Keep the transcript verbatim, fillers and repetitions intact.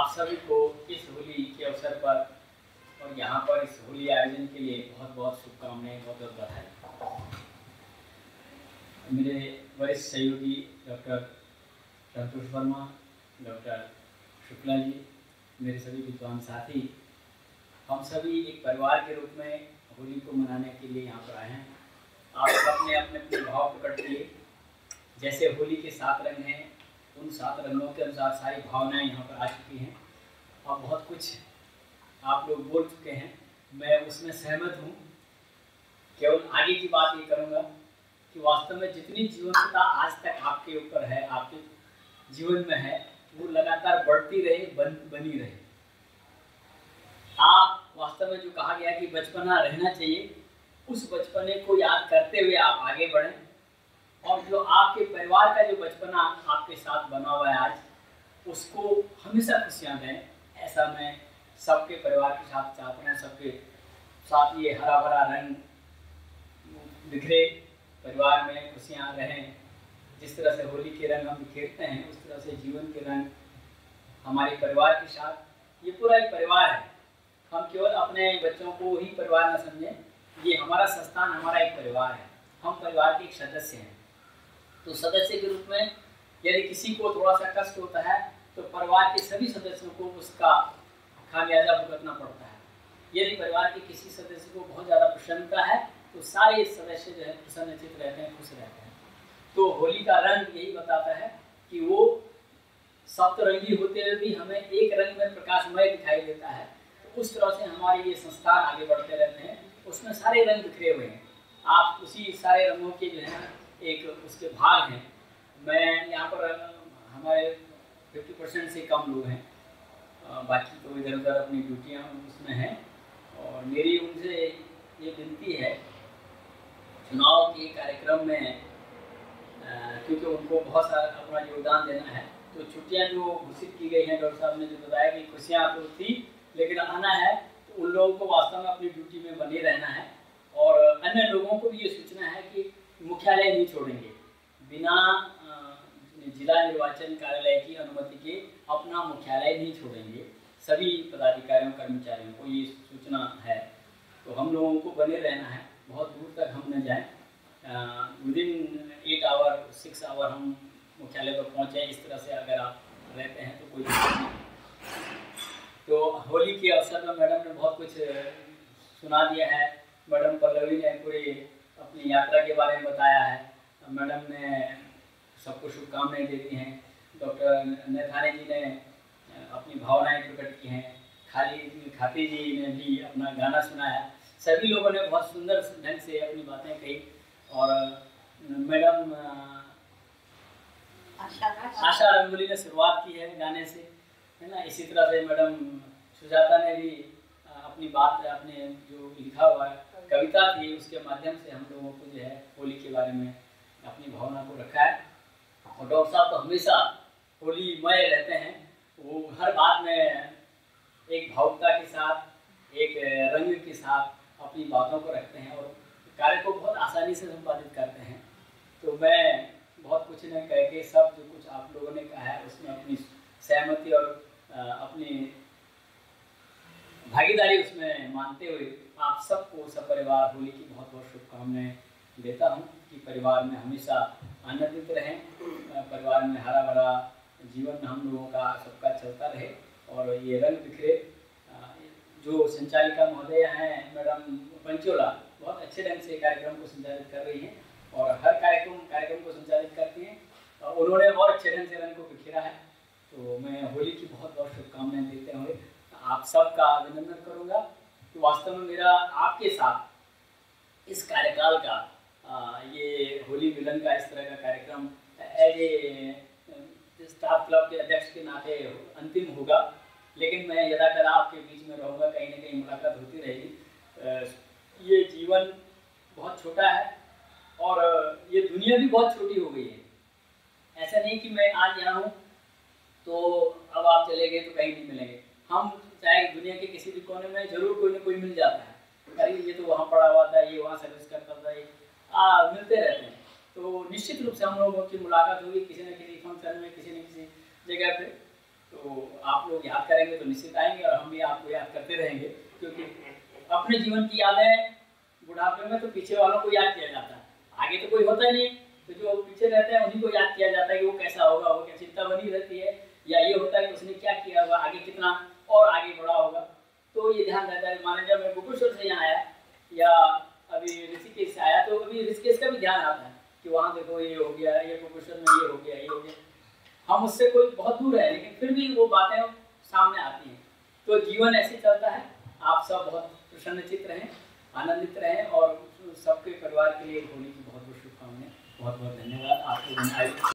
आप सभी को इस होली के अवसर पर और यहाँ पर इस होली आयोजन के लिए बहुत बहुत शुभकामनाएं, बहुत बहुत बधाई। मेरे वरिष्ठ सहयोगी डॉक्टर संतोष वर्मा, डॉक्टर शुक्ला जी, मेरे सभी विद्वान साथी, हम सभी एक परिवार के रूप में होली को मनाने के लिए यहाँ पर आए हैं। आप अपने अपने अपने भाव प्रकट किए। जैसे होली के सात रंग हैं, उन सात रंगों के अनुसार सारी भावनाएं यहाँ पर आ चुकी हैं और बहुत कुछ आप लोग बोल चुके हैं, मैं उसमें सहमत हूँ। केवल आगे की बात ये करूँगा कि वास्तव में जितनी जीवंतता आज तक आपके ऊपर है, आपके जीवन में है, वो लगातार बढ़ती रहे, बन बनी रहे। आप वास्तव में जो कहा गया कि बचपना रहना चाहिए, उस बचपने को याद करते हुए आप आगे बढ़ें और जो आपके परिवार का जो बचपना आपके साथ बना हुआ है आज, उसको हमेशा खुशियाँ दें। ऐसा मैं सबके परिवार के साथ चाहता हूँ। सबके साथ ये हरा भरा रंग बिखरे, परिवार में खुशियाँ रहें। जिस तरह से होली के रंग हम बिखेरते हैं, उस तरह से जीवन के रंग हमारे परिवार के साथ, ये पूरा एक परिवार है। हम केवल अपने बच्चों को ही परिवार न समझें, ये हमारा संस्थान, हमारा एक परिवार है। हम परिवार के एक सदस्य हैं। तो सदस्य के रूप में यदि किसी को थोड़ा सा कष्ट होता है तो परिवार के सभी सदस्यों को उसका खामियाजा भुगतना पड़ता है। यदि परिवार के किसी सदस्य को बहुत ज़्यादा प्रसन्नता है तो सारे सदस्य जो है प्रसन्नचित्त रहते हैं, खुश रहते हैं। तो होली का रंग यही बताता है कि वो सप्तरंगी होते हुए भी हमें एक रंग में प्रकाशमय दिखाई देता है। तो उस तरह से हमारे ये संस्थान आगे बढ़ते रहते हैं, उसमें सारे रंग बिखरे हुए हैं। आप उसी सारे रंगों के जो है एक उसके भाग हैं। मैं यहाँ पर हमारे पचास परसेंट से कम लोग हैं, बाकी तो इधर उधर अपनी ड्यूटियाँ उसमें हैं। और मेरी उनसे ये विनती है, चुनाव के कार्यक्रम में क्योंकि उनको बहुत सारा अपना योगदान देना है, तो छुट्टियाँ जो घोषित की गई हैं, डॉक्टर साहब ने जो बताया कि खुशियाँ तो थी लेकिन आना है, तो उन लोगों को वास्तव में अपनी ड्यूटी में बने रहना है। और अन्य लोगों को भी ये सूचना है कि मुख्यालय नहीं छोड़ेंगे, बिना जिला निर्वाचन कार्यालय की अनुमति के अपना मुख्यालय नहीं छोड़ेंगे। सभी पदाधिकारियों कर्मचारियों को ये सूचना है। तो हम लोगों को बने रहना है, बहुत दूर तक हम न जाएं। Within eight hour six hour हम मुख्यालय पर पहुँचें। इस तरह से अगर आप रहते हैं तो कोई दिक्कत नहीं। तो होली के अवसर में मैडम ने बहुत कुछ सुना दिया है। मैडम पल्लवी ने पूरी अपनी यात्रा के बारे में बताया है। मैडम ने सबको शुभकामनाएं देती हैं। डॉक्टर नेथानी जी ने अपनी भावनाएं प्रकट की हैं। खाली खाती जी ने भी अपना गाना सुनाया। सभी लोगों ने बहुत सुंदर ढंग से अपनी बातें कही। और मैडम आशा रंगोली ने शुरुआत की है गाने से, है ना। इसी तरह से मैडम सुजाता ने भी अपनी बात, अपने जो लिखा हुआ है कविता थी, उसके माध्यम से हम लोगों को जो है होली के बारे में अपनी भावना को रखा है। और डॉक्टर साहब तो हमेशा होलीमय रहते हैं। वो हर बात में एक भावुकता के साथ, एक रंग के साथ अपनी बातों को रखते हैं और कार्य को बहुत आसानी से संपादित करते हैं। तो मैं बहुत कुछ न कह के, सब जो कुछ आप लोगों ने कहा है उसमें अपनी सहमति और अपनी भागीदारी उसमें मानते हुए आप सबको सपरिवार होली की बहुत बहुत शुभकामनाएं देता हूं कि परिवार में हमेशा आनंदित रहें, परिवार में हरा भरा जीवन हम लोगों का सबका चलता रहे। और ये रंग बिखरे। जो संचालिका महोदय हैं मैडम पंचोला, बहुत अच्छे ढंग से कार्यक्रम को संचालित कर रही हैं और हर कार्यक्रम कार्यक्रम को संचालित करती हैं। और उन्होंने और अच्छे ढंग से रंग को बिखेरा है। तो मैं होली की बहुत बहुत शुभकामनाएं देते हुए आप सबका अभिनंदन करूंगा कि वास्तव में मेरा आपके साथ इस कार्यकाल का आ, ये होली मिलन का इस तरह का कार्यक्रम एज ए स्टाफ क्लब के अध्यक्ष के नाते अंतिम होगा। लेकिन मैं यदाकदा आपके बीच में रहूँगा, कहीं ना कहीं मुलाकात होती रहेगी। ये जीवन बहुत छोटा है और ये दुनिया भी बहुत छोटी हो गई है। ऐसा नहीं कि मैं आज यहाँ हूँ तो अब आप चले गए तो कहीं नहीं मिलेंगे। हम चाहे दुनिया के किसी भी कोने में जरूर कोई ना कोई मिल जाता है। अरे ये तो वहाँ पढ़ा हुआ था, ये वहाँ सर्विस करता था, ये आ, मिलते रहते हैं। तो निश्चित रूप से हम लोगों की मुलाकात होगी किसी न किसी फंक्शन में, किसी न किसी जगह पे। तो आप लोग याद करेंगे तो निश्चित आएंगे, और हम भी आपको याद करते रहेंगे, क्योंकि अपने जीवन की यादें बुढ़ापे में तो पीछे वालों को याद किया जाता है, आगे तो कोई होता ही नहीं, तो जो पीछे रहते हैं उन्हीं को याद किया जाता है कि वो कैसा होगा, वो क्या चिंता बनी रहती है, या ये होता है कि उसने क्या किया होगा, आगे कितना और आगे बढ़ा होगा। तो ये ध्यान रहता है। माने जब मैं गोपेश्वर से यहाँ आया या अभी ऋषिकेश से आया, तो अभी ऋषिकेश का भी ध्यान आता है कि वहाँ देखो ये हो गया, ये गोपेश्वर में ये हो गया, ये हो गया। हम उससे कोई बहुत दूर है, लेकिन फिर भी वो बातें सामने आती हैं। तो जीवन ऐसे चलता है। आप सब बहुत प्रसन्नचित्त रहें, आनंदित रहें, और सबके परिवार के लिए होली की बहुत बहुत शुभकामनाएं। बहुत बहुत धन्यवाद आपको।